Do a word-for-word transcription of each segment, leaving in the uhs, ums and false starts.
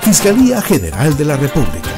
Fiscalía General de la República.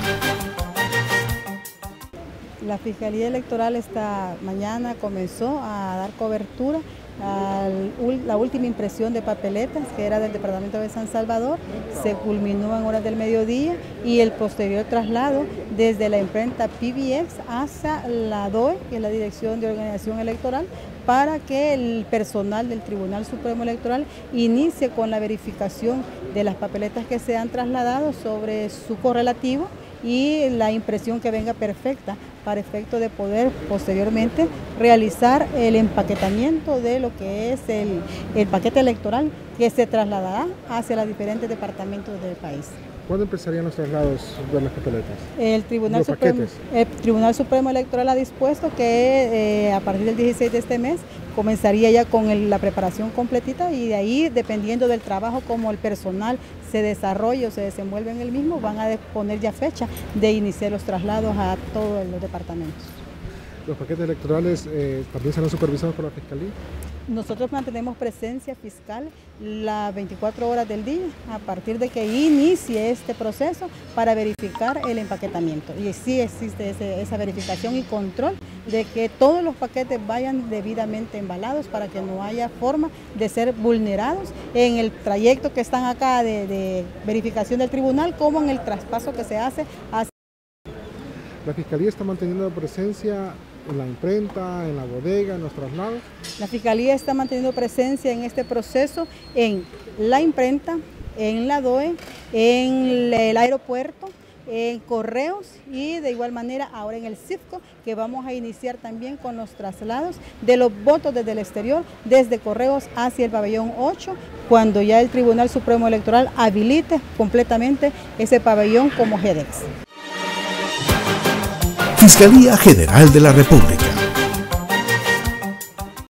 La Fiscalía Electoral esta mañana comenzó a dar cobertura a la última impresión de papeletas, que era del Departamento de San Salvador. Se culminó en horas del mediodía y el posterior traslado desde la imprenta P B X hacia la D O E, que es la Dirección de Organización Electoral, para que el personal del Tribunal Supremo Electoral inicie con la verificación de las papeletas que se han trasladado sobre su correlativo y la impresión que venga perfecta para efecto de poder posteriormente realizar el empaquetamiento de lo que es el, el paquete electoral que se trasladará hacia los diferentes departamentos del país. ¿Cuándo empezarían los traslados de las papeletas? El Tribunal, Supremo, el Tribunal Supremo Electoral ha dispuesto que eh, a partir del dieciséis de este mes comenzaría ya con el, la preparación completita, y de ahí, dependiendo del trabajo como el personal se desarrolle o se desenvuelve en el mismo, van a poner ya fecha de iniciar los traslados a todos los departamentos. ¿Los paquetes electorales eh, también serán supervisados por la Fiscalía? Nosotros mantenemos presencia fiscal las veinticuatro horas del día a partir de que inicie este proceso para verificar el empaquetamiento. Y sí existe ese, esa verificación y control de que todos los paquetes vayan debidamente embalados para que no haya forma de ser vulnerados en el trayecto que están acá de, de verificación del tribunal, como en el traspaso que se hace hacia... ¿La Fiscalía está manteniendo presencia en la imprenta, en la bodega, en los traslados? La Fiscalía está manteniendo presencia en este proceso en la imprenta, en la D O E, en el aeropuerto, en correos y de igual manera ahora en el CIFCO, que vamos a iniciar también con los traslados de los votos desde el exterior, desde correos hacia el pabellón ocho, cuando ya el Tribunal Supremo Electoral habilite completamente ese pabellón como G D E X. Fiscalía General de la República.